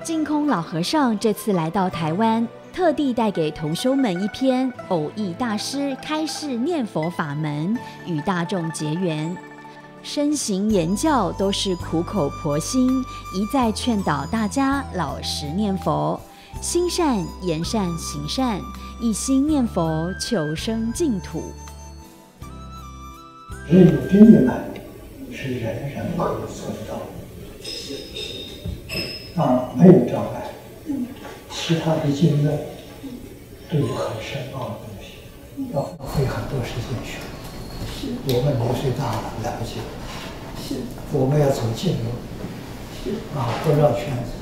净空老和尚这次来到台湾，特地带给同修们一篇偶益大师开示念佛法门，与大众结缘。身行言教都是苦口婆心，一再劝导大家老实念佛，心善言善行善，一心念佛求生净土。 只有这一门是人人可以做得到的，没有障碍。其他的经论都有很深奥的东西，要费很多时间学。我们年岁大了，来不及。我们要走近路，不绕圈子。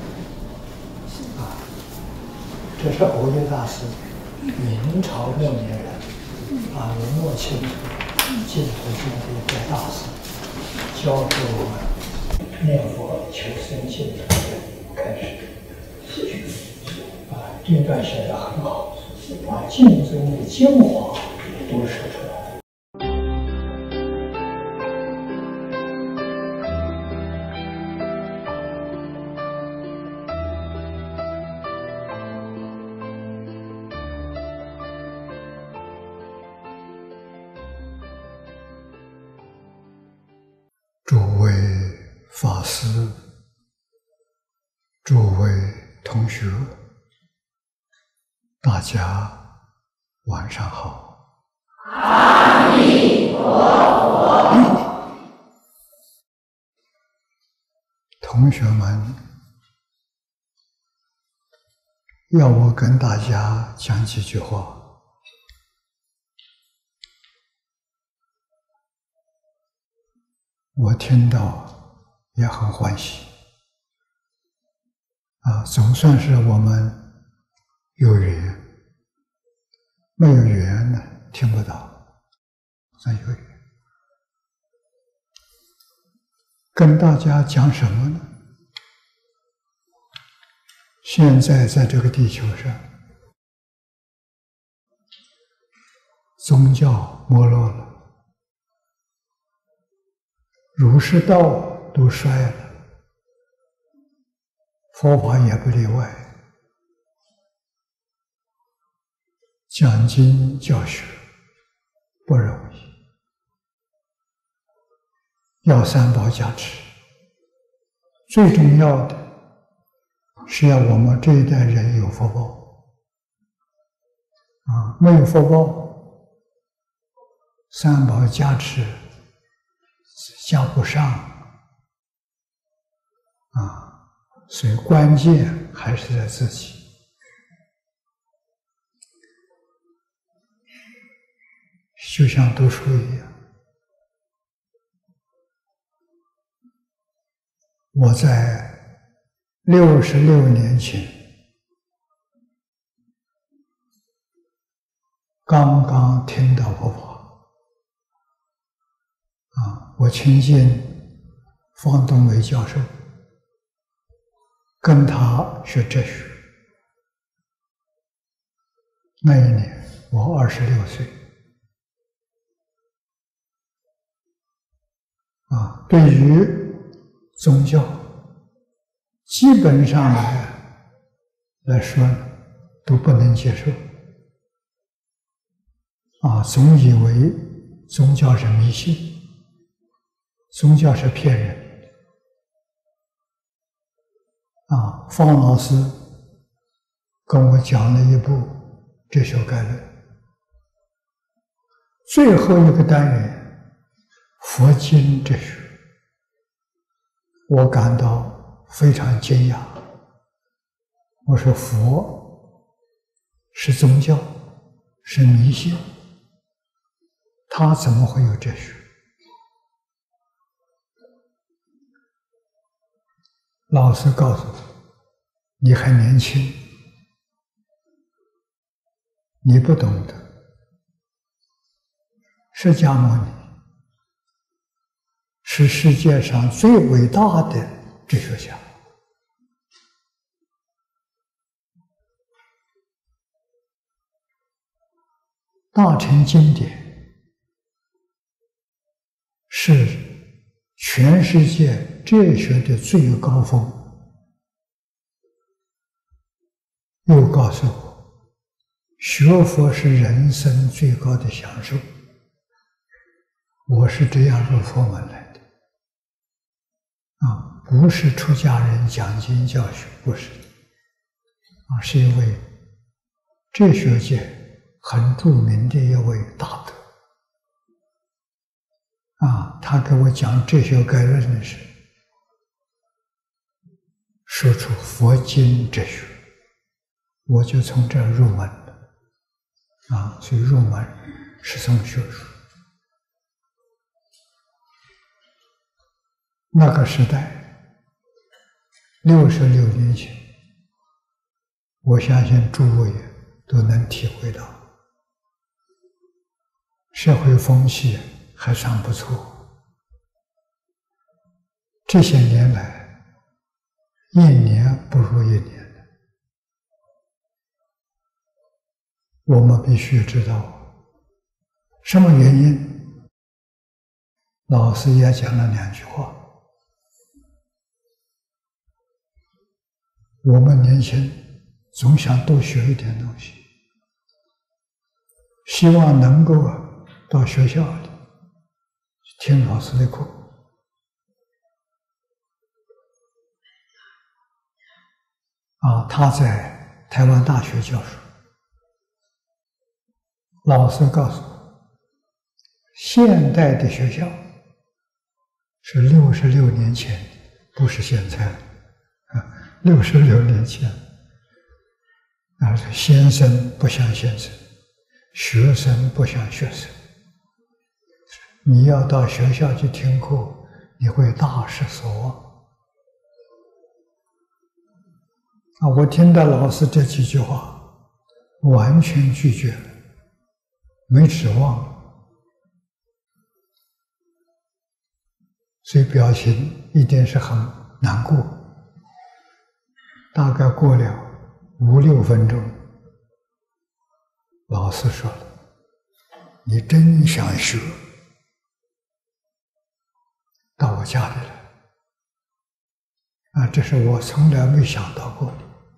这是藕益大师，明朝末年人，明末清初净土宗的一代大师，教给我们念佛求生净土的开始。这段写得很好，把净宗的精华都说出来。 诸位法师，诸位同学，大家晚上好。 阿弥陀佛。 同学们，要我跟大家讲几句话。我听到也很欢喜，总算是我们有缘，没有缘呢听不到，算有缘。跟大家讲什么呢？现在在这个地球上，宗教没落了。儒释道都衰了，佛法也不例外。讲经教学不容易，要三宝加持。最重要的是要我们这一代人有福报，没有福报，三宝加持加不上，所以关键还是在自己。就像读书一样，我在66年前刚刚听到佛法。我亲近方东梅教授，跟他学哲学。那一年我26岁，对于宗教基本上来说都不能接受，总以为宗教是迷信。宗教是骗人方老师跟我讲了一部哲学概论，最后一个单元佛经哲学，我感到非常惊讶。我说佛是宗教，是迷信，他怎么会有哲学？老师告诉我，你还年轻，你不懂得。释迦牟尼是世界上最伟大的哲学家，大乘经典是全世界哲学的最高峰， 又告诉我，学佛是人生最高的享受。我是这样入佛门来的，不是出家人讲经教学，不是，是一位哲学界很著名的一位大德，他给我讲哲学概论的时候，说出佛经哲学，我就从这儿入门了，所以入门是从学术。那个时代，66年前，我相信诸位都能体会到，社会风气还算不错。这些年来，一年不如一年的，我们必须知道什么原因。老师也讲了2句话。我们年轻总想多学一点东西，希望能够到学校里听老师的课。他在台湾大学教书，老师告诉我，现代的学校是66年前，不是现在66年前，先生不像先生，学生不像学生。你要到学校去听课，你会大失所望。我听到老师这几句话，完全拒绝了，没指望，所以表情一定是很难过。大概过了5、6分钟，老师说了：“你真想学，到我家里来。”这是我从来没想到过的。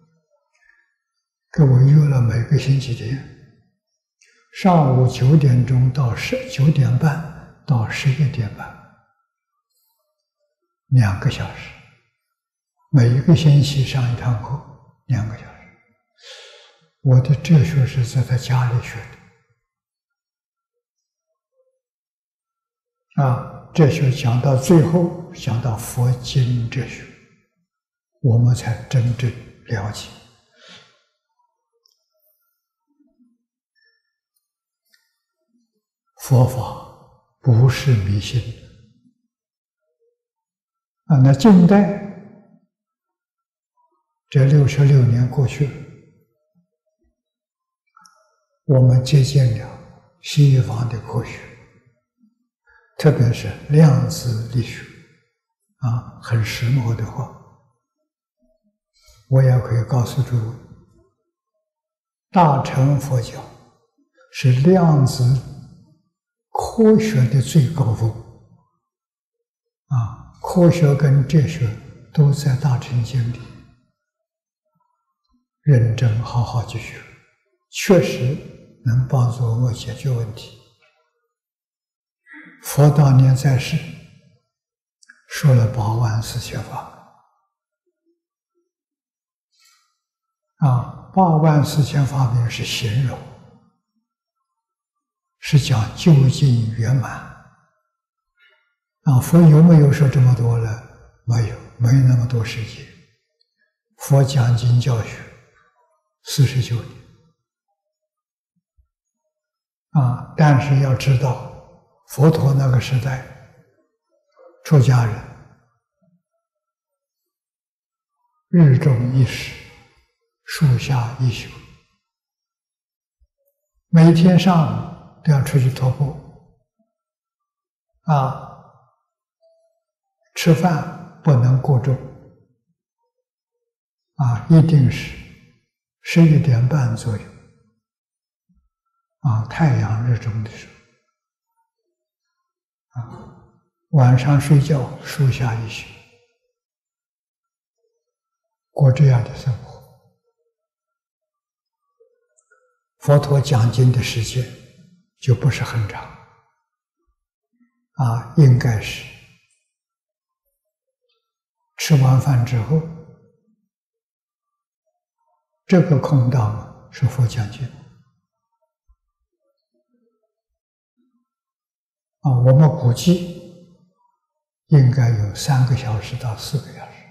给我约了每个星期天，上午9点钟到9点半到11点半，2个小时。每一个星期上1堂课，2个小时。我的哲学是在家里学的。哲学讲到最后，讲到佛经哲学，我们才真正了解。佛法不是迷信的。那近代这66年过去了，我们接近了西方的科学，特别是量子力学，很时髦的话，我也可以告诉诸位，大乘佛教是量子科学的最高峰，科学跟哲学都在大乘经里。认真好好去学，确实能帮助我们解决问题。佛当年在世，说了84000法门。84000法门是形容，是讲究竟圆满。佛有没有说这么多呢？没有，没那么多时间。佛讲经教学49年。但是要知道，佛陀那个时代，出家人日中一时，树下一宿，每天上午都要出去徒步，吃饭不能过重，一定是11点半左右，太阳日中的时候，晚上睡觉树下一宿，过这样的生活。 佛陀讲经的时间就不是很长，应该是吃完饭之后，这个空档是佛讲经。我们估计应该有3个小时到4个小时。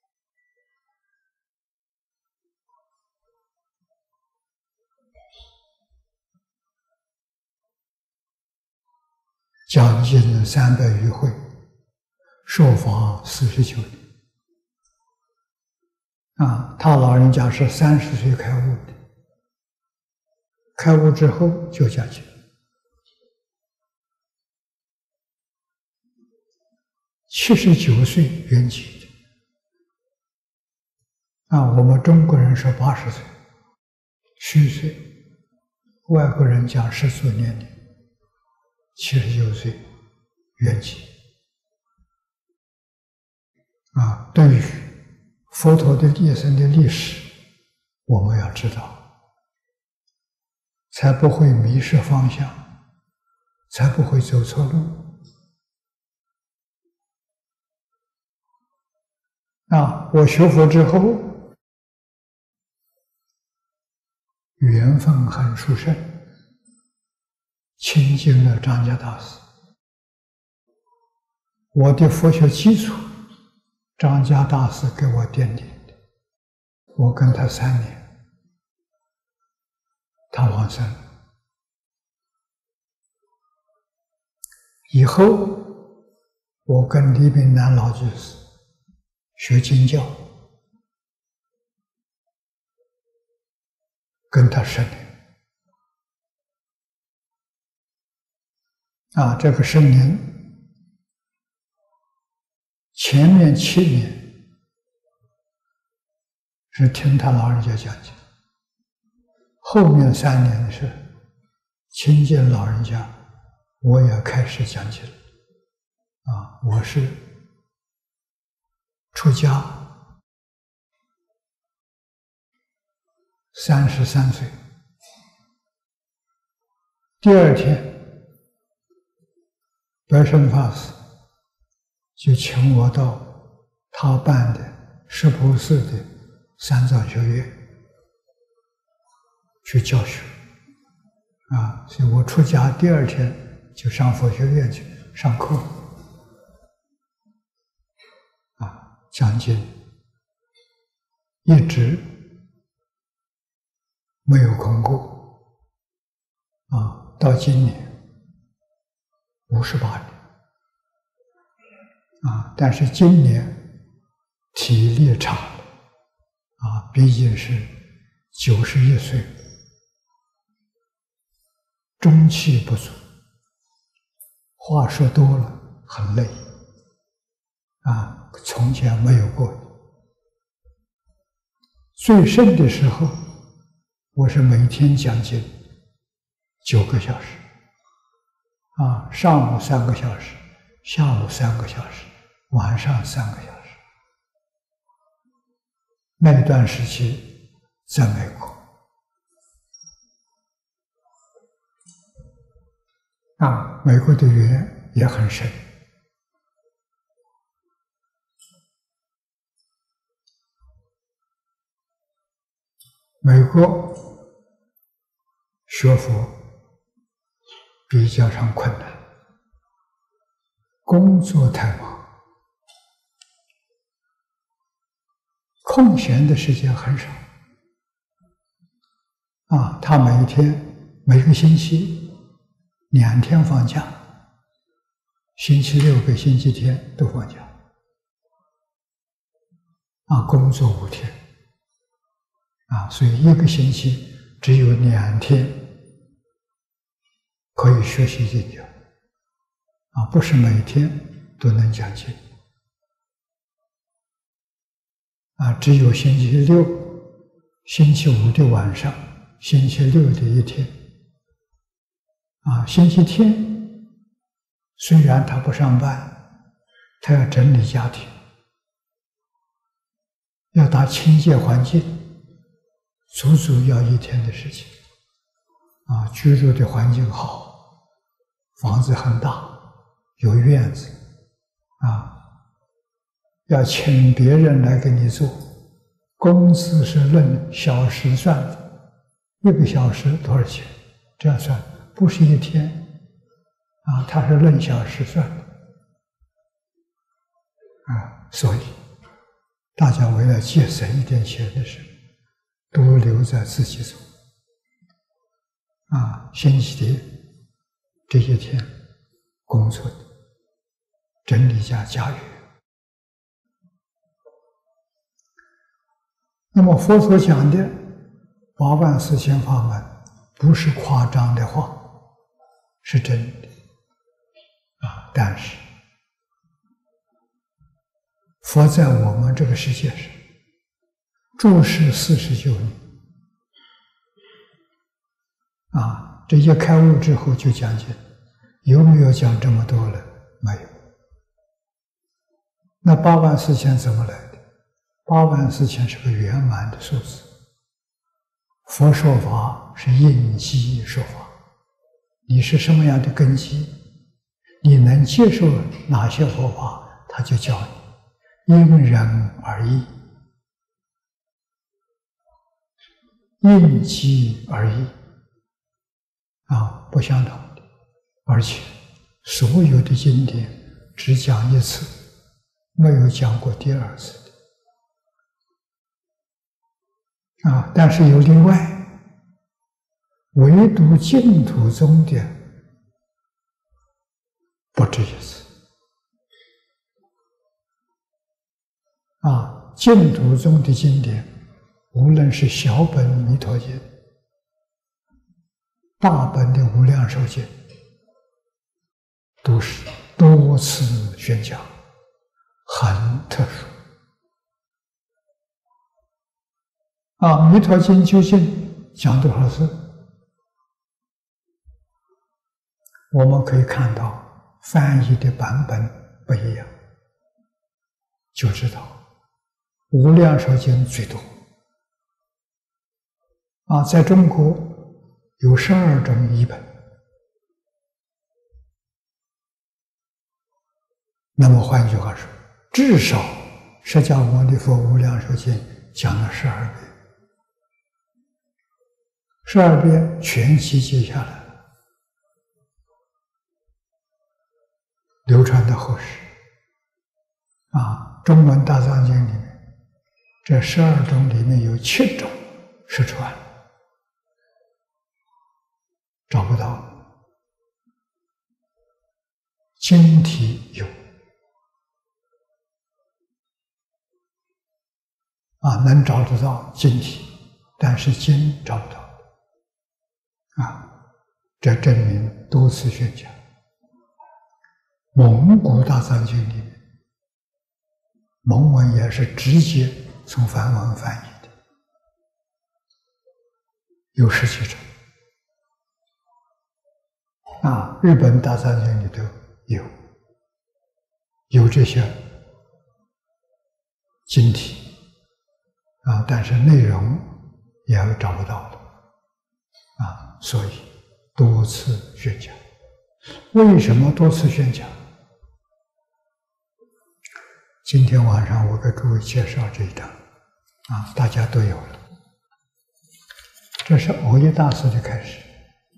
讲经300余会，受法49年。他老人家是30岁开悟的，开悟之后就讲经。79岁圆寂的。我们中国人说80岁，虚岁，外国人讲世俗年龄，79岁圆寂。对于佛陀的一生的历史，我们要知道，才不会迷失方向，才不会走错路。我学佛之后，缘分很殊胜，亲近了张家大师。我的佛学基础，张家大师给我奠定的。我跟他3年，他往生以后，我跟李炳南老居士学经教，跟他10年。这个10年，前面7年是听他老人家讲经，后面3年是亲近老人家，我也开始讲经了。我是出家33岁，第2天，白胜法师就请我到他办的石浦寺的三藏学院去教学。所以我出家第2天就上佛学院去上课。讲经一直没有空过，到今年58年，但是今年体力差了，毕竟是91岁，中气不足，话说多了很累，从前没有过。最盛的时候，我是每天讲经9个小时，上午3个小时，下午3个小时，晚上3个小时。那段时期在美国，美国的缘也很深。美国学佛比较上困难，工作太忙，空闲的时间很少。他每个星期2天放假，星期六跟星期天都放假，工作5天。所以1个星期只有2天可以学习经教，不是每天都能讲经，只有星期六、星期5的晚上、星期六的1天，星期天虽然他不上班，他要整理家庭，要打清洁环境，足足要1天的事情。 居住的环境好，房子很大，有院子，要请别人来给你做，工资是论小时算的，1个小时多少钱？这样算，不是一天，它是论小时算的，所以大家为了节省一点钱的时候，都留在自己做。星期天这些天工作的整理家园。那么佛所讲的84000法门，不是夸张的话，是真的但是佛在我们这个世界上住世49年这一开悟之后就讲解，有没有讲这么多了？没有。那84000怎么来的？84000是个圆满的数字。佛说法是应机说法，你是什么样的根基，你能接受哪些佛法，他就教你，因人而异，应机而异不相同的。而且所有的经典只讲一次，没有讲过第二次的但是有例外，唯独净土宗的不止一次净土宗的经典，无论是小本弥陀经、大本的无量寿经，都是多次宣讲，很特殊弥陀经究竟讲多少次？我们可以看到翻译的版本不一样，就知道无量寿经最多在中国有12种译本。那么换句话说，至少释迦牟尼佛无量寿经讲了12遍，12遍全集结下来了，流传到后世中文大藏经里面，这12种里面有7种失传，找不到了。经题有能找得到经题，但是经找不到这证明多次宣讲。蒙古大藏经里面，蒙文也是直接从梵文翻译的，有10几种日本大藏经里头有这些经题但是内容也找不到的所以多次宣讲。为什么多次宣讲？今天晚上我给诸位介绍这一章大家都有了。这是藕益大师的开始。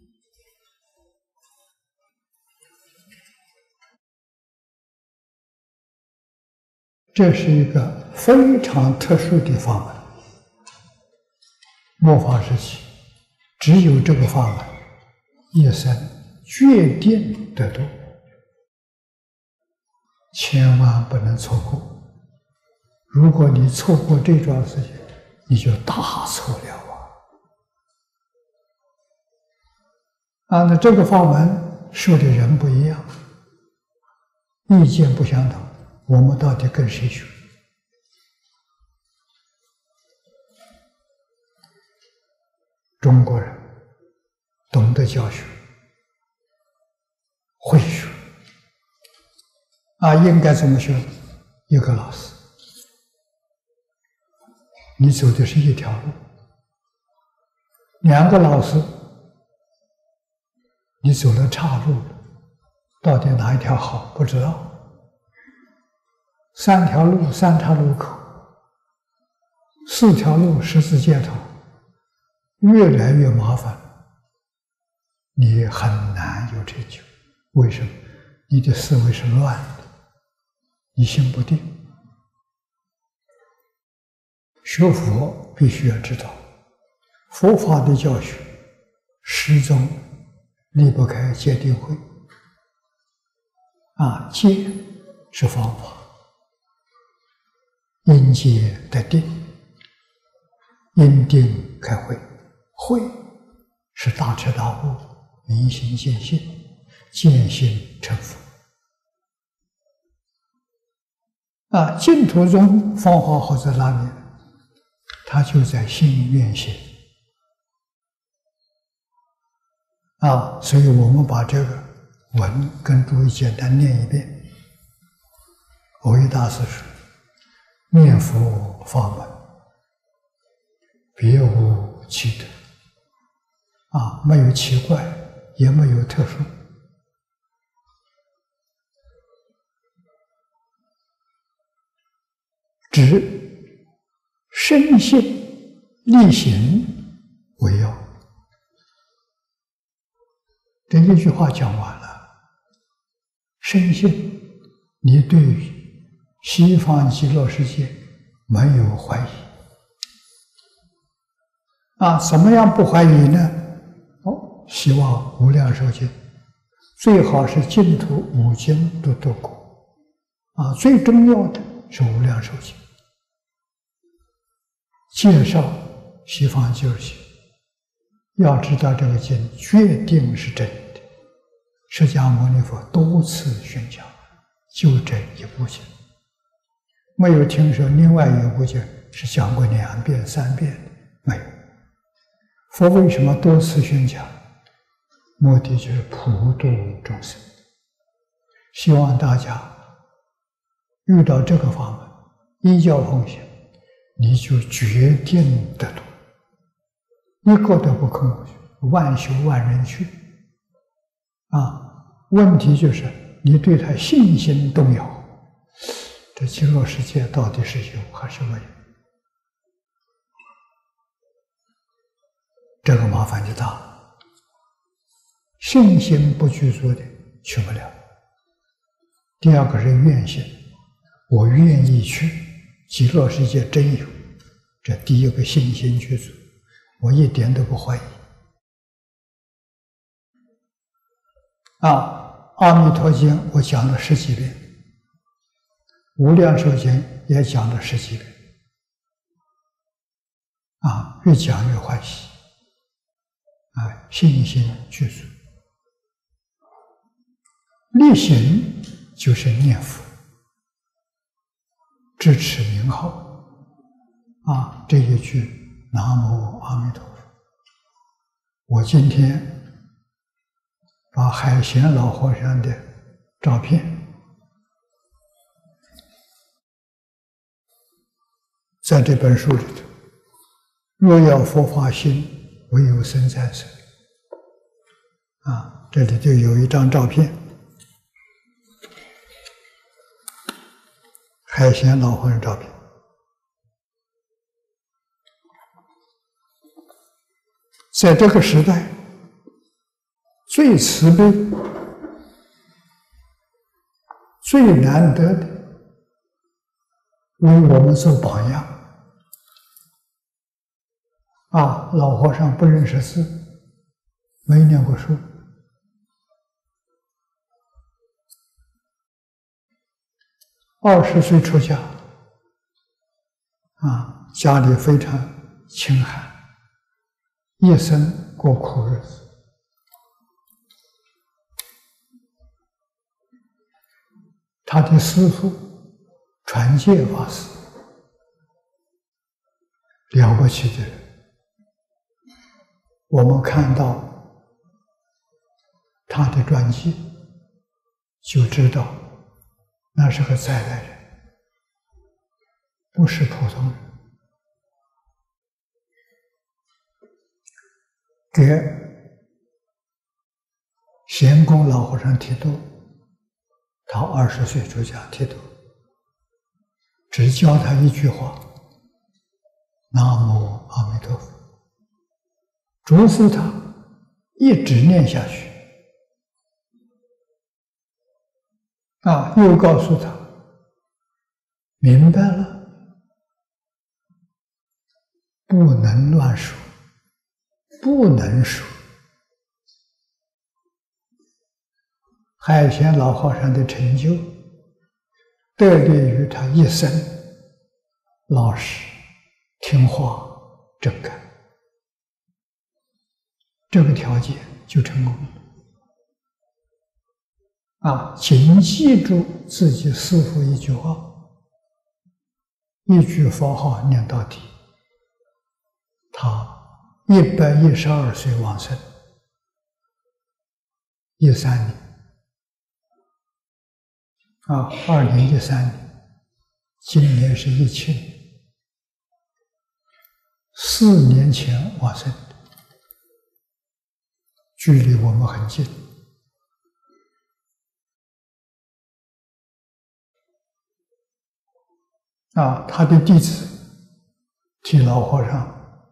这是一个非常特殊的法门，末法时期只有这个法门一生决定得度，千万不能错过。如果你错过这桩事情，你就大错了那这个法门受的人不一样，意见不相同，我们到底跟谁学？中国人懂得教学，会学应该怎么学？一个老师，你走的是一条路，2个老师你走了岔路了，到底哪一条好不知道。3条路3岔路口，4条路十字街头，越来越麻烦，你很难有成就。为什么？你的思维是乱的，你心不定。学佛必须要知道，佛法的教学始终离不开戒定慧。戒是方法，因戒得定，因定开慧，慧是大彻大悟，明心见性，见性成佛。净土宗方法好在哪里？它就在心愿行。所以我们把这个文跟诸位简单念一遍。蕅益大师说：念佛法门，别无其特。没有奇怪，也没有特殊。只深信力行为要。这一句话讲完了，深信你对于西方极乐世界没有怀疑。怎么样不怀疑呢？希望无量寿经，最好是净土5经都读过。最重要的是无量寿经。介绍西方极乐世界，要知道这个经决定是真的。释迦牟尼佛多次宣讲，就这一部经，没有听说另外一部经是讲过2遍3遍的，没有。佛为什么多次宣讲？目的就是普度众生，希望大家遇到这个法门，依教奉行，你就决定得度，一个都不空过去，万修万人去。问题就是你对他信心动摇，这极乐世界到底是有还是没有？这个麻烦就大了。信心不具足的去不了。第二个是愿心，我愿意去，极乐世界真有，这第一个信心具足，我一点都不怀疑。阿弥陀经我讲了10几遍，无量寿经也讲了10几遍，越讲越欢喜，信心具足。力行就是念佛，支持名号，这一句南无阿弥陀佛。我今天把海贤老和尚的照片在这本书里头，若要佛法兴，唯有僧在身。这里就有一张照片，海贤老和尚照片。在这个时代，最慈悲、最难得的，为我们做榜样。老和尚不认识字，没念过书，20岁出家，家里非常清寒，一生过苦日子。他的师父传戒法师，了不起的人。我们看到他的传记，就知道那是个再来人，不是普通人。给贤公老和尚剃度，他20岁出家剃度，只教他一句话：南无阿弥陀佛，嘱咐他一直念下去。又告诉他，明白了，不能乱说，不能说。海贤老和尚的成就，得力于他一生老实、听话、正干，这个条件就成功了。请记住自己师父一句话，一句佛号念到底。他112岁往生，13年。2013年，今年是17年，4年前往生的，距离我们很近。他的弟子替老和尚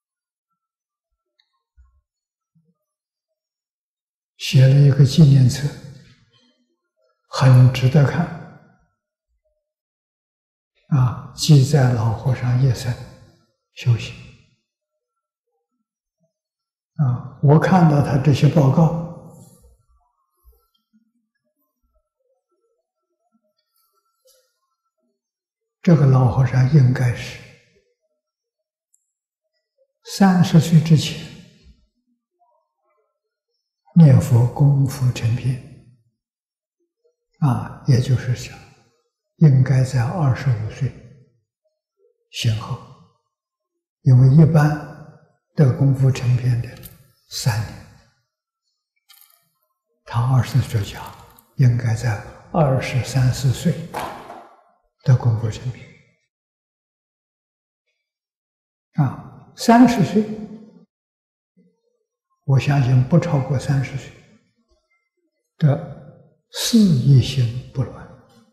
写了一个纪念册，很值得看。记载老和尚一生修行。我看到他这些报告，这个老和尚应该是30岁之前念佛功夫成片，也就是讲，应该在25岁先后，因为一般得功夫成片的3年，他20岁出家，应该在23、24岁得功夫成片。30岁，我相信不超过30岁的事业心不乱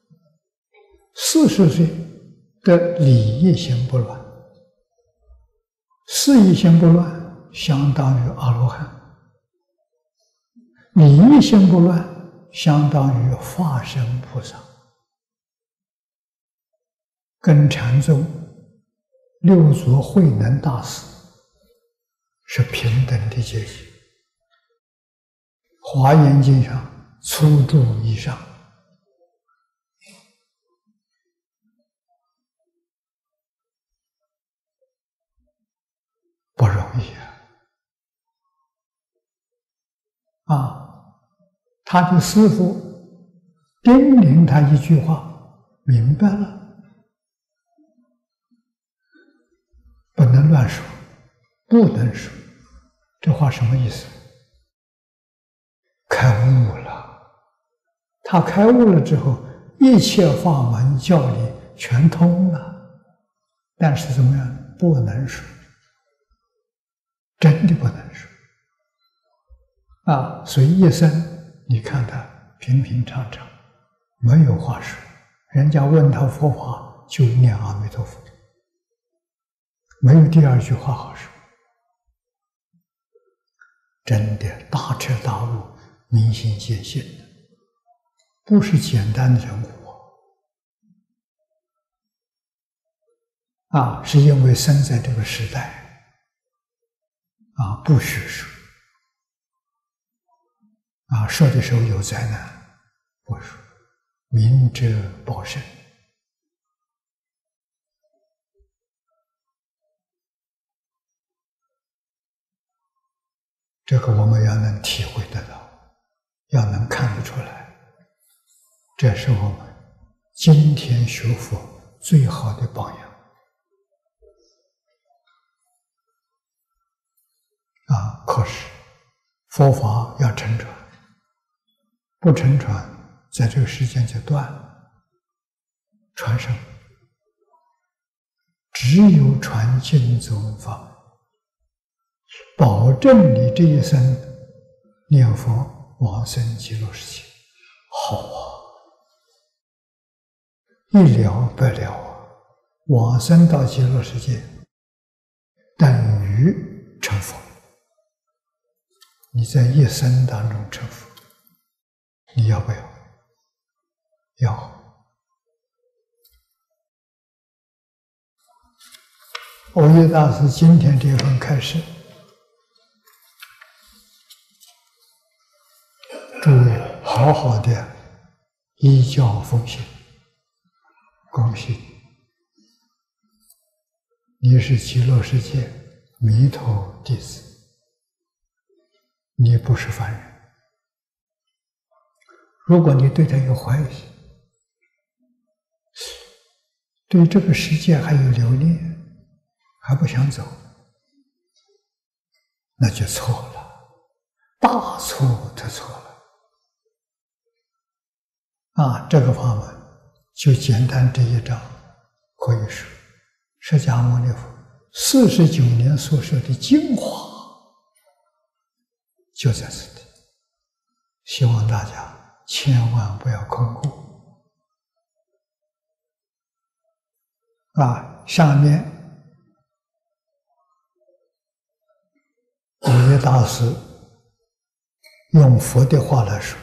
，40岁的理业心不乱，事业心不乱相当于阿罗汉，理业心不乱相当于化身菩萨，跟禅宗六祖慧能大师是平等的阶级。华严经上初住以上，不容易他的师父叮咛他一句话，明白了，不能乱说，不能说。这话什么意思？开悟了。他开悟了之后，一切法门教理全通了，但是怎么样？不能说，真的不能说所以一生你看他平平常常，没有话说，人家问他佛法就念阿弥陀佛，没有第二句话好说。真的大彻大悟，明心见性的，不是简单的人物是因为生在这个时代不许说说的时候有灾难，不说，明哲保身。这个我们要能体会得到，要能看得出来，这是我们今天学佛最好的榜样可是佛法要承传，不承传，在这个时间就断了，传承只有传经宗法，保证你这一生念佛往生极乐世界。好啊，一了百了啊！往生到极乐世界，等于成佛。你在一生当中成佛，你要不要？要。藕益大师今天这份开示，诸位好好的依教奉行，恭喜你！你是极乐世界弥陀弟子，你不是凡人。如果你对他有怀疑，对这个世界还有留恋，还不想走，那就错了，大错特错了。这个法门就简单这一章，可以说释迦牟尼佛49年所说的精华就在此地，希望大家千万不要空过。下面藕益大师用佛的话来说，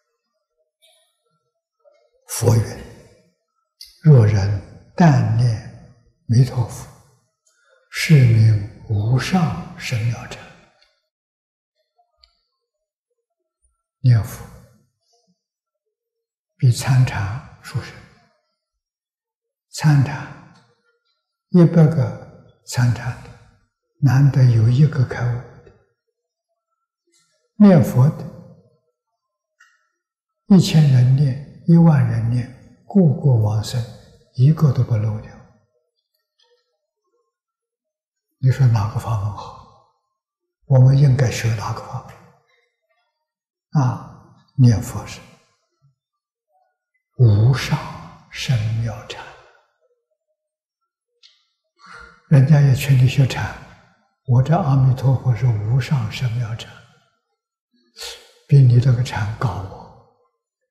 佛云：若人但念弥陀佛，是名无上甚妙者。念佛比参禅殊胜。参禅100个参禅的，难得有一个开悟的。念佛的1000人念，10000人念，个个往生，一个都不漏掉。你说哪个法门好？我们应该学哪个法门？念佛是无上甚妙禅。人家也劝你学禅，我这阿弥陀佛是无上甚妙禅，比你这个禅高我。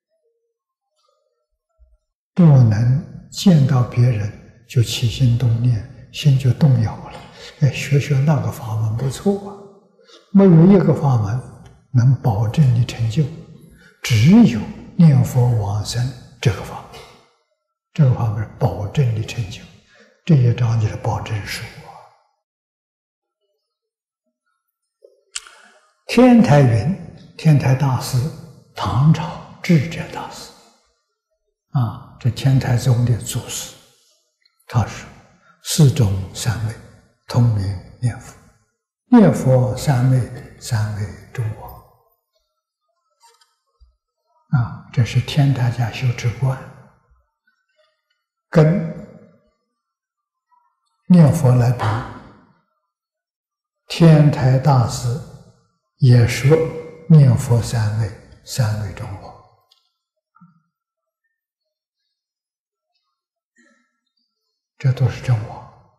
不能见到别人就起心动念，心就动摇了。学学那个法门不错啊，没有一个法门能保证你成就，只有念佛往生这个法门，这个法门保证你成就。这一章就是保证书啊。天台云，天台大师，唐朝智者大师这天台宗的祖师，他说4种三昧，通名念佛，念佛三昧，三昧中王。这是天台家修持观，跟念佛来比，天台大师也说念佛三昧，三昧中王。这都是真王。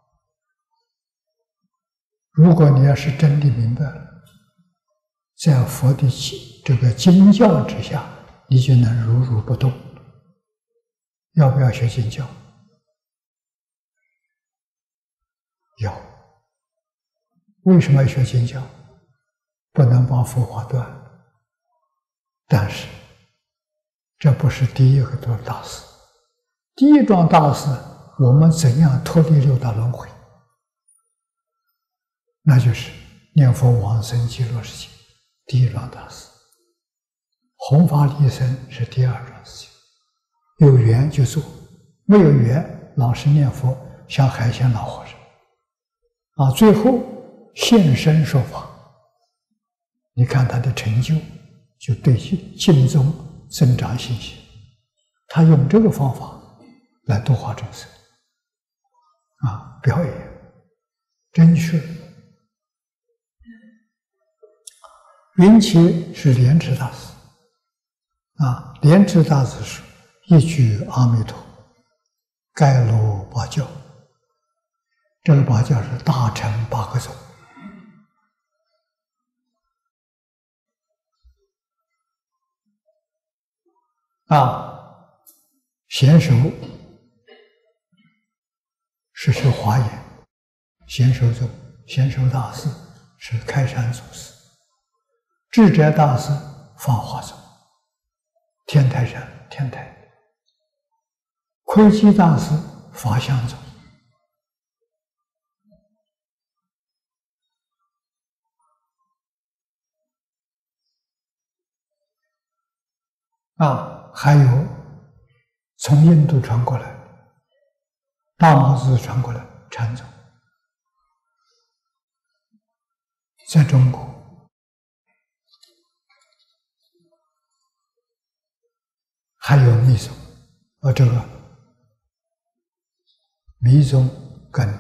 如果你要是真的明白了，在佛的这个经教之下，你就能如如不动。要不要学经教？要。为什么要学经教？不能把佛法断。但是这不是第一个大事。第一桩大事，我们怎样脱离六道轮回？那就是念佛往生极乐世界，第一桩大事。弘法利生是第二桩事情。有缘就做，没有缘老是念佛，像海鲜老和尚最后现身说法。你看他的成就，就对经宗增长信心。他用这个方法来度化众生表演正确。云起是莲池大师莲池大师说：“一句阿弥陀，盖罗八教。”这个八教是大乘8个宗。 贤首是持华严，贤首宗贤首大师是开山祖师，智者大师法华宗，天台山天台，窥基大师法相宗。还有从印度传过来，大摩子传过来禅宗，在中国还有密宗，这个密宗跟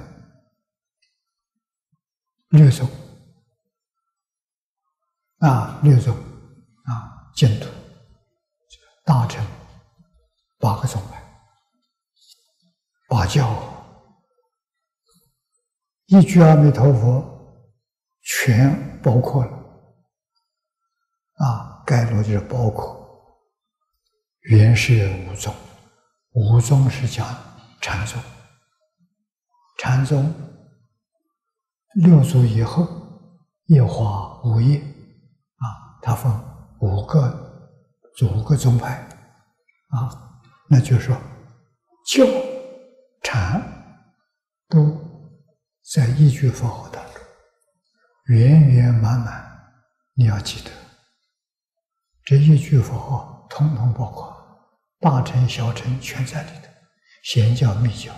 律宗律宗净土大乘8个宗派，8教，一句阿弥陀佛全包括了。概论就是包括原是五宗，五宗是讲禅宗，禅宗6祖以后叶化五叶它分5个宗派那就是说教禅都在一句佛号当中圆圆满满，你要记得这一句佛号统统包括，大乘小乘全在里头，显教密教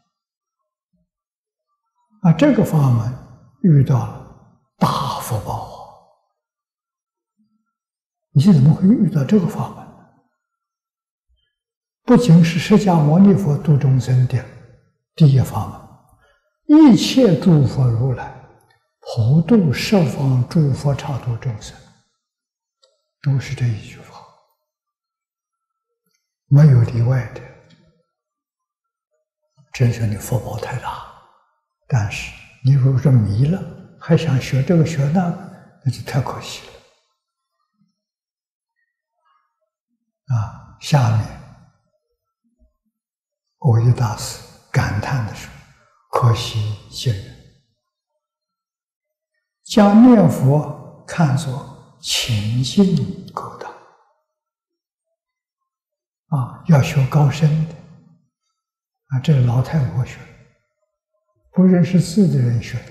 这个法门遇到了大福报你怎么会遇到这个法门呢？不仅是释迦牟尼佛度众生的第一法门，一切诸佛如来普度十方诸佛刹度众生，都是这一句话，没有例外的。真是你福报太大，但是你如果是迷了，还想学这个学那个，那就太可惜了。下面蕅益大师感叹的说：“可惜今人将念佛看作情境勾当要学高深的这是老太婆学的，不认识字的人学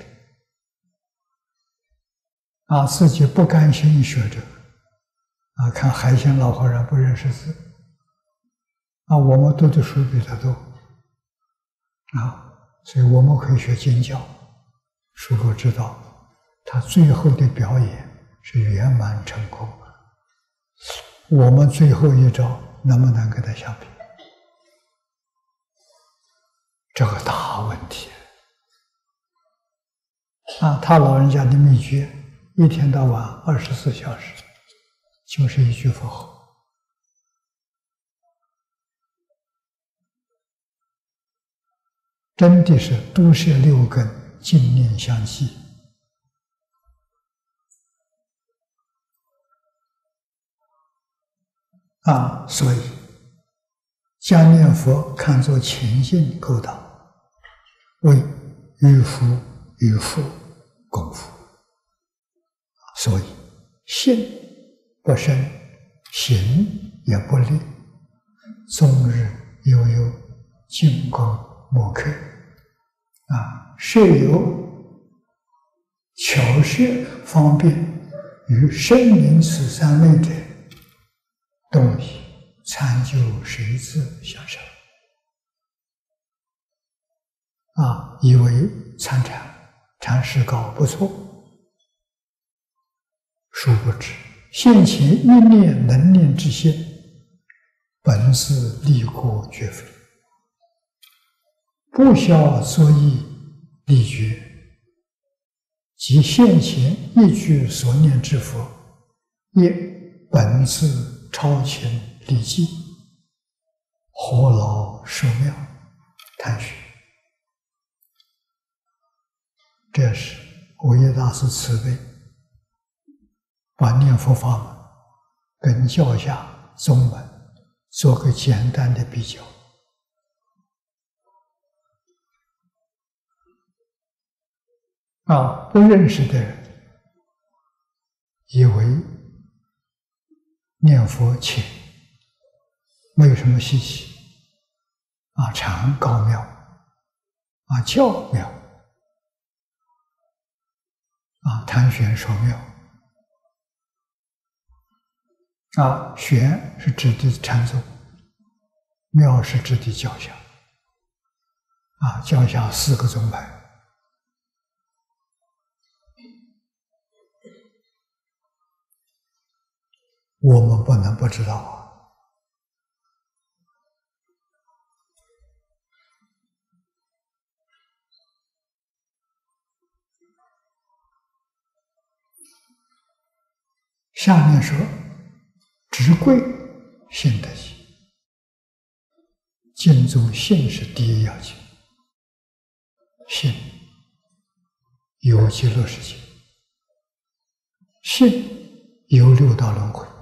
的自己不甘心学这个看海鲜老和尚不认识字我们读的书比他多所以我们可以学经教，如果知道他最后的表演是圆满成功，我们最后一招能不能跟他相比？这个大问题他老人家的秘诀，一天到晚24小时就是一句佛号。真的是都摄6根，净念相继所以将念佛看作情境勾当，为于福于父功夫。所以信不生，行也不立，终日悠悠，静功莫克设有巧设方便于生灵此三类者，动以参究谁自相生以为参禅师高不错，殊不知现前一念能念之心，本是立过绝非，不消作意立觉，即现前一句所念之佛，亦本自超前立迹，活劳寿妙，叹息。这是蕅益大师慈悲，把念佛法门跟教下宗门做个简单的比较。不认识的人以为念佛轻，没有什么稀奇，禅高妙，教妙，谈玄说妙，玄是指的禅宗，妙是指的教下，教下4个宗派。我们不能不知道下面说，直贵信得起，经中信是第一要紧，信有极乐世界，信有6道轮回。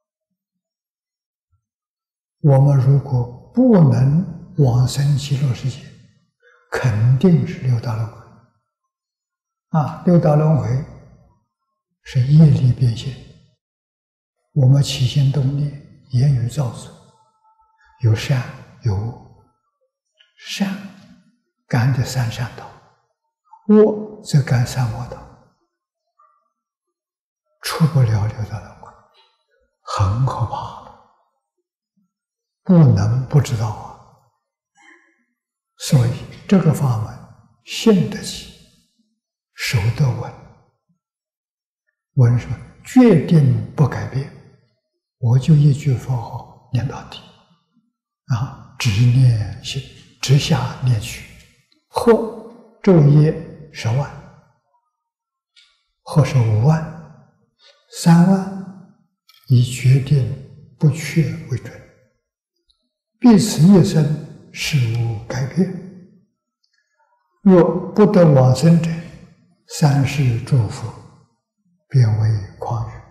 我们如果不能往生极乐世界，肯定是6道轮回。6道轮回是业力变现，我们起心动念、言语造作，有善有善，感的三善道；恶则感三恶道，出不了6道轮回，很可怕了。不能不知道所以这个法门信得起，守得稳。稳什么？决定不改变，我就一句佛号念到底，直念心，直下念去，或昼夜10万，或是5万、3万，以决定不却为准。彼此一生，事无改变。若不得往生者，3世诸佛变为诳语。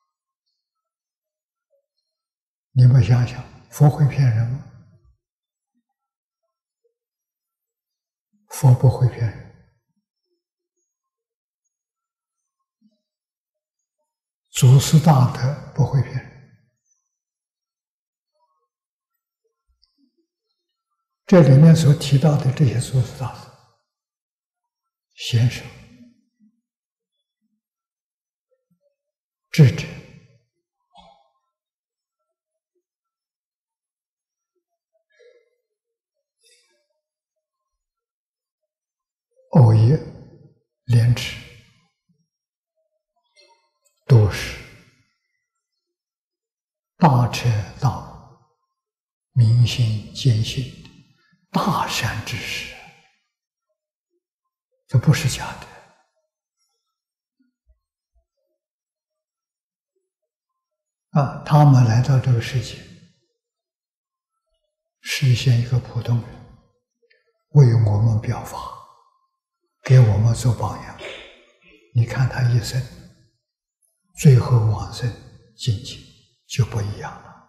你们想想，佛会骗人吗？佛不会骗人。祖师大德不会骗人。这里面所提到的这些祖师大德、贤圣、智者，偶业、廉耻，都是大彻大悟、明心见性的大善之士，这不是假的。他们来到这个世界，实现一个普通人，为我们表法，给我们做榜样。你看他一生，最后往生境界就不一样了。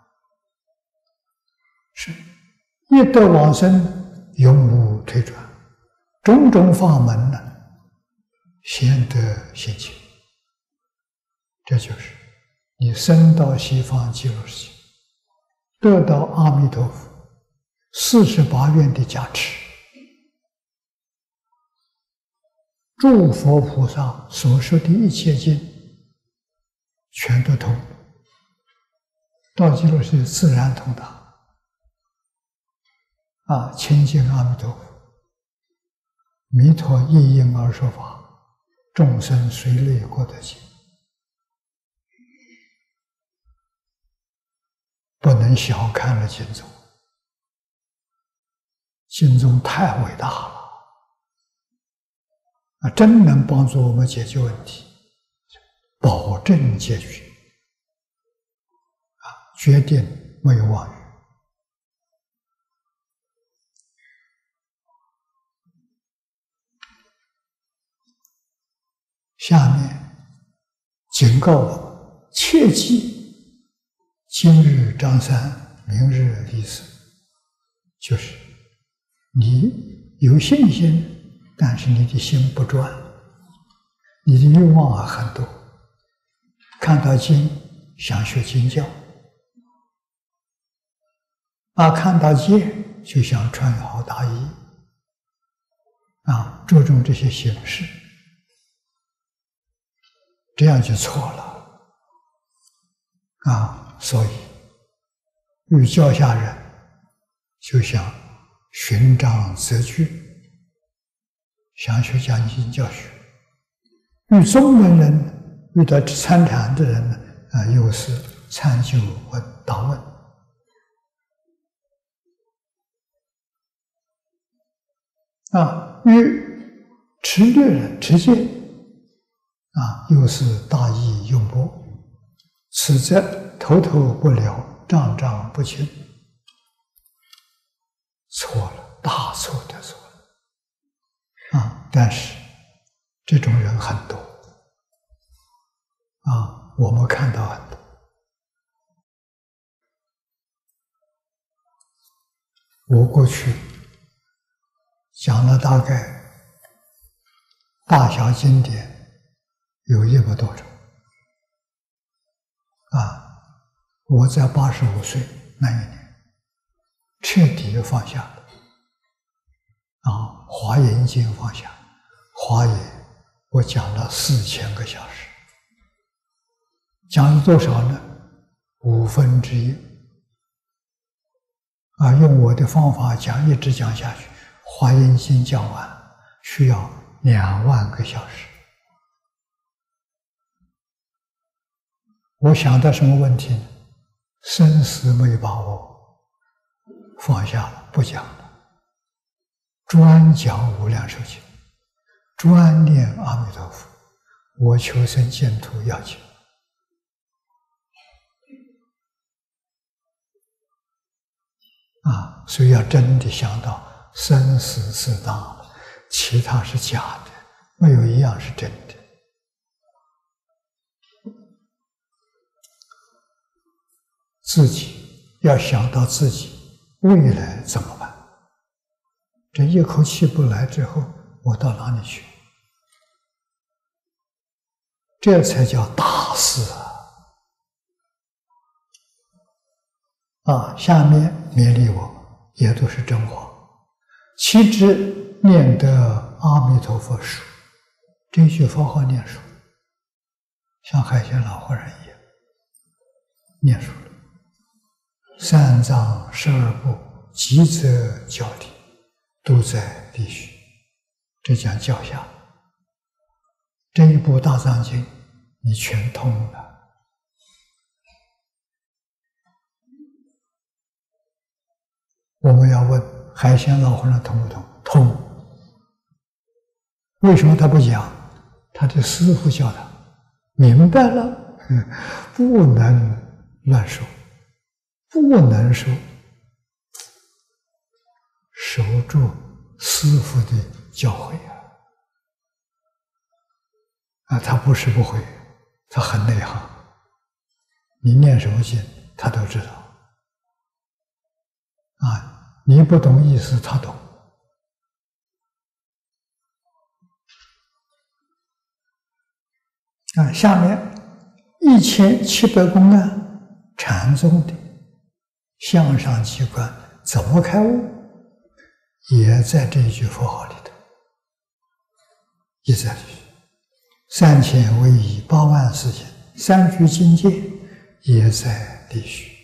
是一得往生，永无退转，种种法门呢，先得现前。这就是你升到西方极乐世界，得到阿弥陀佛48愿的加持，诸佛菩萨所说的一切经全都通，到极乐世界自然通达。亲近阿弥陀佛，弥陀一因而说法，众生随类过得尽。不能小看了经宗，经宗太伟大了，真能帮助我们解决问题，保证解决，决定没有妄语。下面警告我们，切记今日张三明日利思，就是你有信心，但是你的心不专，你的欲望很多，看到经想学经教，看到戒就想穿好大衣，注重这些形式，这样就错了。所以欲教下人，就想寻章择句，想学讲经教学；遇宗门人，遇到参禅的人呢，又是参究答问。遇持律人持戒，又是大意用博，此则头头不了，障障不清。错了，大错特错了。但是这种人很多我们看到很多。我过去讲了大概大小经典有100多种我在85岁那一年彻底放下了华严经放下，华严我讲了4000个小时，讲了多少呢？1/5用我的方法讲，一直讲下去，华严经讲完需要2万个小时。我想到什么问题呢？生死没有把握，放下了，不讲了，专讲无量寿经，专念阿弥陀佛，我求生净土要紧。所以要真的想到生死是大了，其他是假的，没有一样是真的。自己要想到自己未来怎么办？这一口气不来之后，我到哪里去？这才叫大事下面勉励我，也都是真话。其之念得阿弥陀佛数，这句佛号念熟，像海鲜老和尚一样念熟了。3藏12部集则教理，都在必须，这讲教下。这一部大藏经你全通了。我们要问海鲜老和尚通不通？通。为什么他不讲？他的师父教他明白了，不能乱说，不能说，守住师父的教诲他不是不会，他很内行。你念什么经，他都知道。你不懂意思，他懂。下面1700公案禅宗的向上机关怎么开悟，也在这一句佛号里头，也在这里。3000为以8万4千，3句经戒也在地须。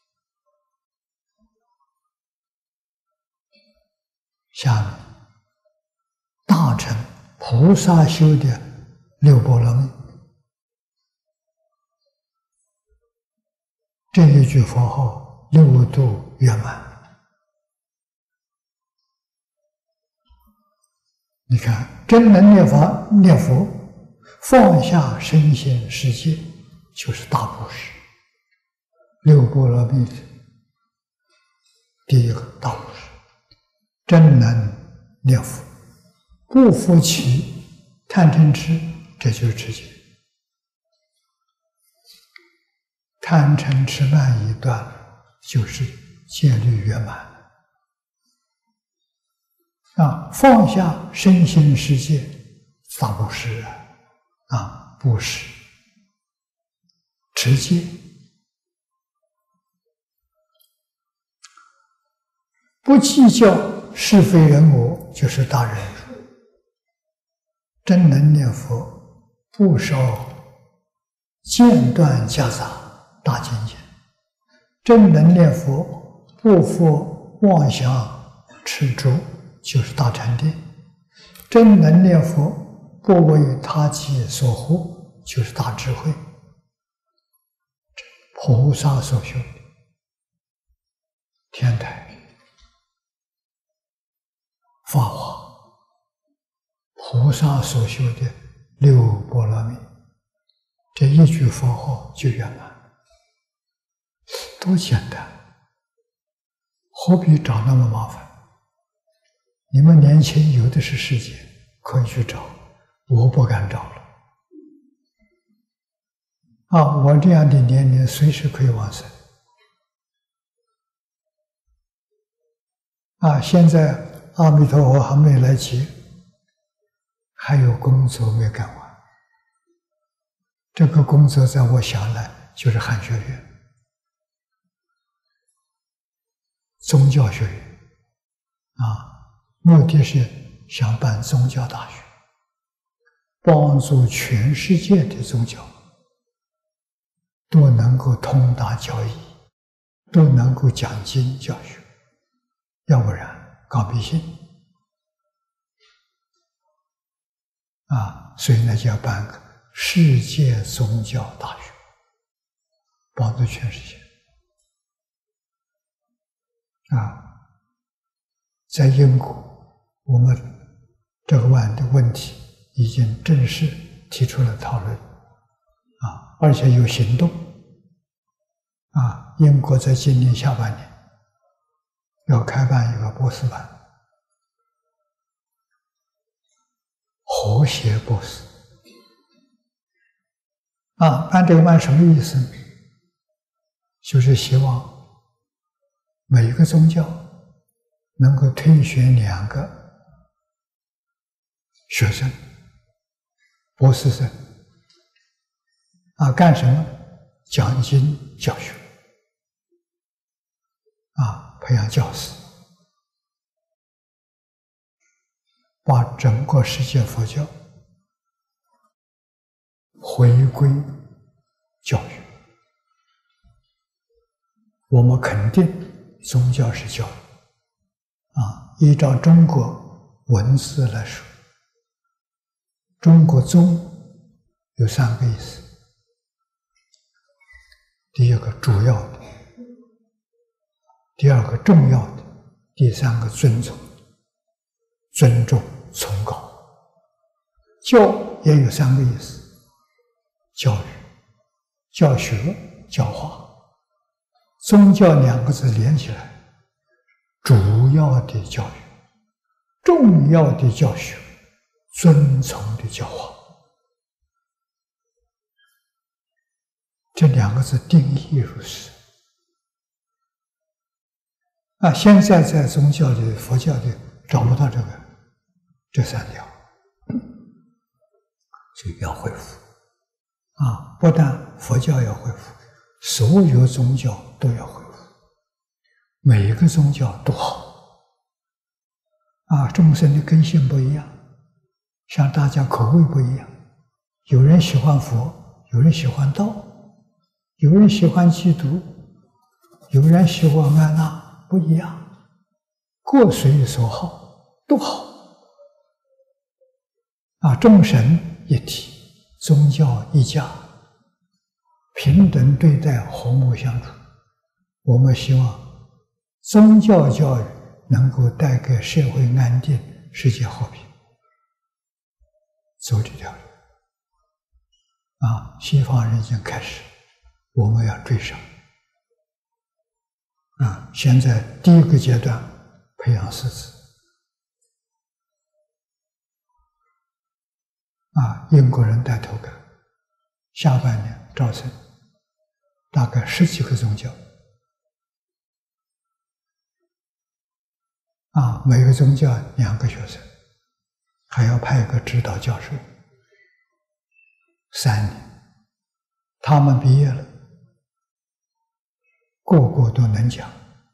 下面大乘菩萨修的6波罗蜜，这一句佛号6度圆满。你看，真能念佛，放下身心世界，就是大布施。6波罗蜜的第一个大布施。真能念佛，不服其贪嗔痴，这就是持戒。贪嗔痴慢疑断了， 就是戒律圆满放下身心世界，大布施布施、持戒，不计较是非人我，就是大忍辱。真能念佛，不烧间断夹杂大精进；真能念佛，不负妄想持着，就是大禅定；真能念佛，不为他己所惑，就是大智慧。菩萨所修的天台、法华，菩萨所修的六波罗蜜，这一句佛号就圆满，多简单，何必找那么麻烦？你们年轻有的是时间，可以去找，我不敢找了。我这样的年龄随时可以往生。现在阿弥陀佛还没来接，还有工作没干完。这个工作在我想来就是汉学院、宗教学院目的是想办宗教大学，帮助全世界的宗教都能够通达教义，都能够讲经教学，要不然搞迷信所以呢就要办个世界宗教大学，帮助全世界在英国，我们这个问题已经正式提出了讨论而且有行动英国在今年下半年要开办一个博士班，和谐博士办这个班什么意思呢？就是希望每一个宗教能够推选2个学生，博士生干什么？讲经教学培养教师，把整个世界佛教回归教育。我们肯定宗教是教育依照中国文字来说，中国宗有3个意思。第一个主要的，第二个重要的，第3个尊重，尊重崇高。教也有3个意思：教育、教学、教化。宗教2个字连起来，主要的教育，重要的教学，尊崇的教化。这2个字定义如是现在在宗教的、佛教的找不到这3条，所以要恢复不但佛教要恢复，所有宗教都要恢复，每一个宗教都好众生的根性不一样，像大家口味不一样，有人喜欢佛，有人喜欢道，有人喜欢基督，有人喜欢安那，不一样，各随所好，都好众神一体，宗教一家，平等对待，和睦相处。我们希望宗教教育能够带给社会安定、世界和平，走这条路西方人已经开始，我们要追上现在第一个阶段培养师资英国人带头干，下半年招生大概10几个宗教每个宗教2个学生，还要派一个指导教授3年，他们毕业了，个个都能讲，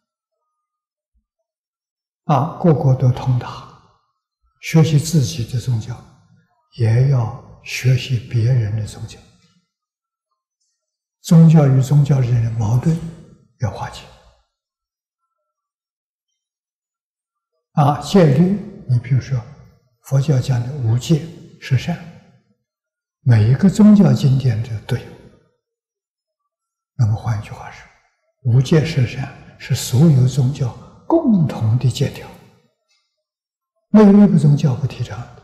个个都通达，学习自己的宗教，也要学习别人的宗教。宗教与宗教之间的矛盾要化解。戒律，你比如说佛教讲的5戒十善，每一个宗教经典都有。那么换一句话说，5戒十善是所有宗教共同的戒条，没有一个宗教不提倡的，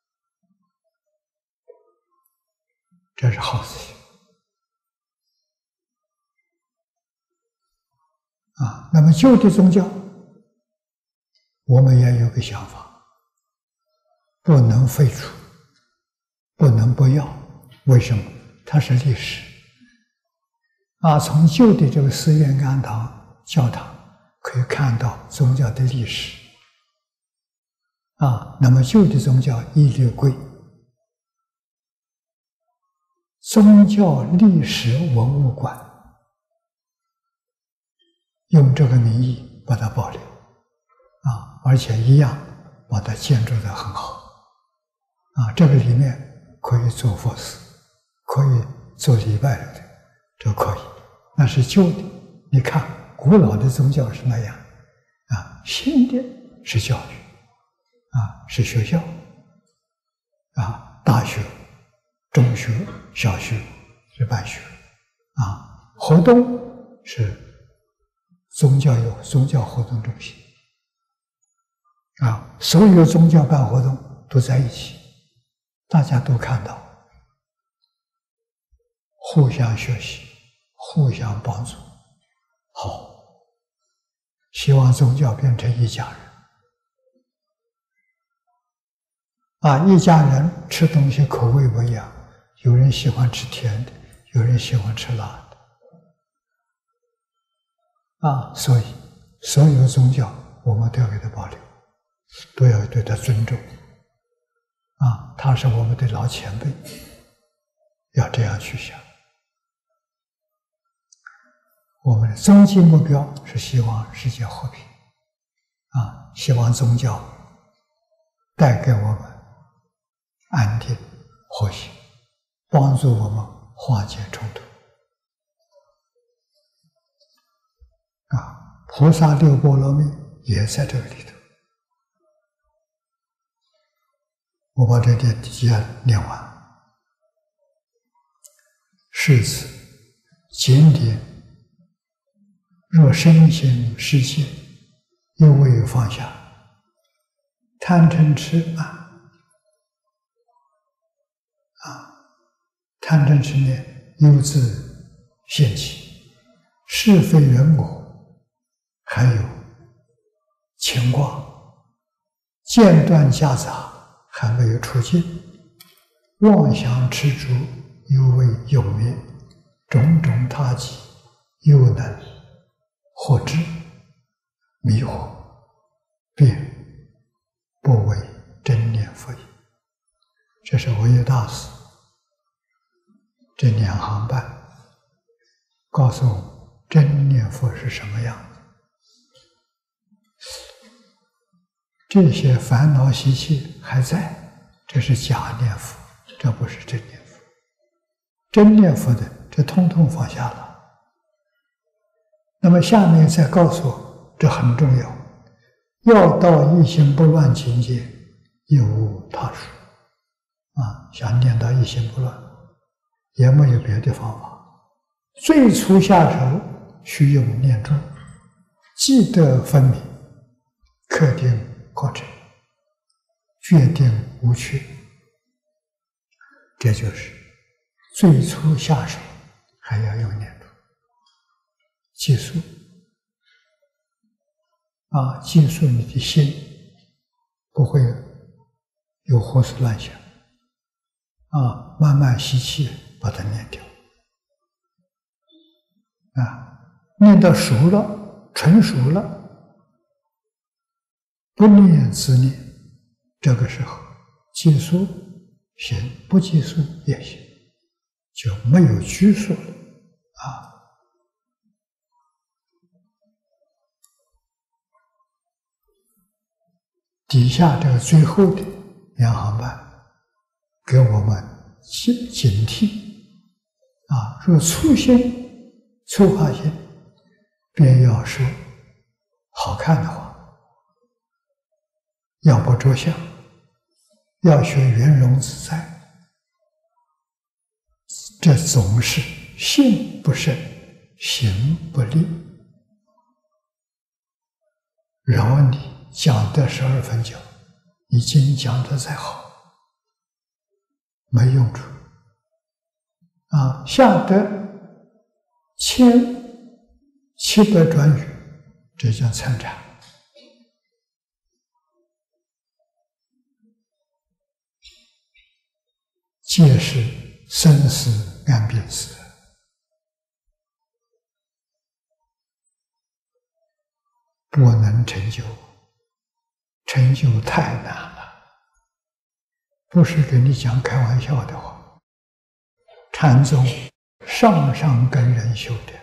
这是好事情。那么旧的宗教，我们也有个想法，不能废除，不能不要。为什么？它是历史。从旧的这个寺院、庵堂、教堂可以看到宗教的历史。那么旧的宗教一律归宗教历史文物馆，用这个名义把它保留，而且一样把它建筑得很好，这个里面可以做佛寺，可以做礼拜的，这可以。那是旧的，你看古老的宗教是那样，新的是教育，是学校，大学、中学、小学是办学，活动是宗教有宗教活动中心，所有宗教办活动都在一起，大家都看到，互相学习，互相帮助。好，希望宗教变成一家人。一家人吃东西口味不一样，有人喜欢吃甜的，有人喜欢吃辣的。所以所有宗教我们都要给它保留，都要对它尊重。他是我们的老前辈，要这样去想。我们的终极目标是希望世界和平，希望宗教带给我们安定和谐，帮助我们化解冲突。菩萨六波罗蜜也在这个里头。我把这点底下念完。是此检点，若身心世界又未放下，贪嗔痴贪嗔痴念又自现起，是非人我，还有牵挂，间断夹杂，还没有出尽，妄想执着犹未有灭，种种他己又能获知，迷惑，便不为真念佛也。这是惟越大师这2行半告诉我们真念佛是什么样子。这些烦恼习气还在，这是假念佛，这不是真念佛。真念佛的，这通通放下了。那么下面再告诉我，这很重要，要到一心不乱境界，亦无他术。想念到一心不乱，也没有别的方法。最初下手，须用念珠，记得分明，克定过程，决定无缺。这就是最初下手还要用念珠记述，记述你的心不会有胡思乱想，慢慢吸气把它念掉，念到熟了，纯熟了， 不念自念，这个时候计数行，不计数也行，就没有拘束了啊。底下这个最后的两行半，给我们警惕啊！若粗心、粗化心，便要说好看的话，要不着相，要学圆融自在。这总是性不胜，行不立。饶你讲得12分9，你经讲得再好，没用处啊！下得1700转语，这叫参禅。皆是生死安病死，不能成就，成就太难了，不是跟你讲开玩笑的话。禅宗上上根人修的。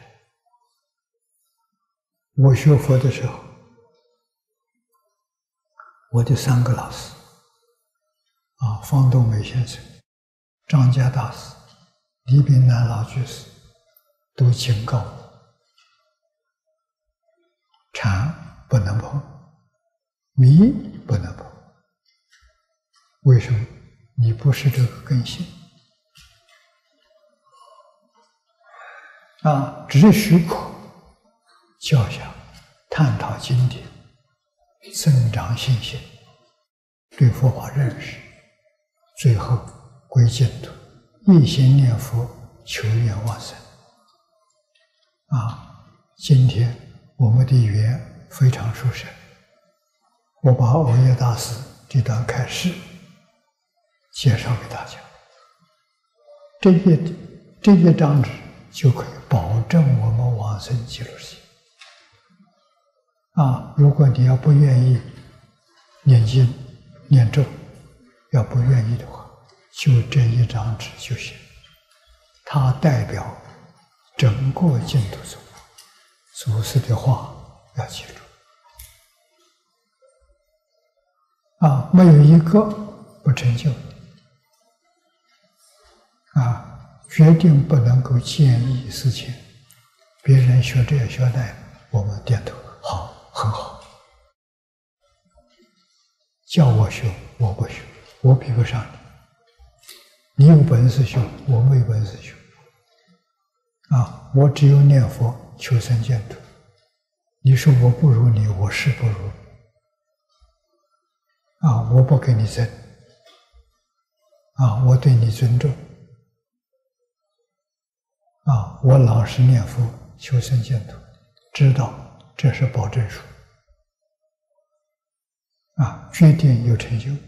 我学佛的时候，我的3个老师啊，方东美先生、张家大师、李炳南老居士都警告我：禅不能碰，迷不能碰。为什么？你不是这个根性啊！只许苦教下，探讨经典，增长信心，对佛法认识，最后归净土，一心念佛，求愿往生。啊！今天我们的缘非常殊胜，我把藕益大师这段开示介绍给大家。这一张纸就可以保证我们往生极乐世界。啊，如果你要不愿意念经念咒，要不愿意的话，就这一张纸就行。它代表整个净土宗祖师的话，要记住。啊，没有一个不成就的。啊，决定不能够建议事情，别人学这学那，我们点头好，很好。叫我学，我不学，我比不上你。你有本事学，我没本事学。啊，我只有念佛求生净土。你说我不如你，我是不如。啊，我不跟你争。啊，我对你尊重。啊，我老实念佛求生净土，知道这是保证书。啊，决定有成就。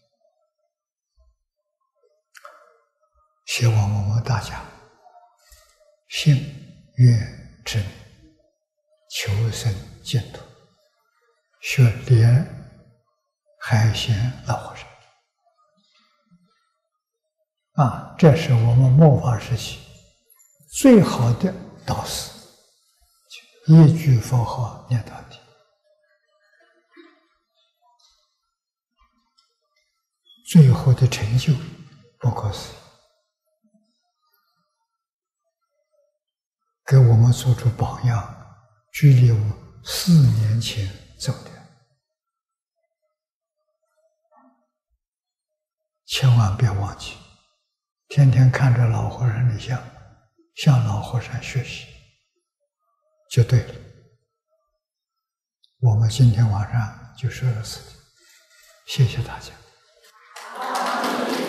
希望我们大家信愿之名，求生净土，学莲海贤老和尚。啊，这是我们末法时期最好的导师，一句佛号念到底。最后的成就不可思议，给我们做出榜样，距离我们4年前走的。千万别忘记，天天看着老和尚的像，向老和尚学习，就对了。我们今天晚上就说到此地，谢谢大家。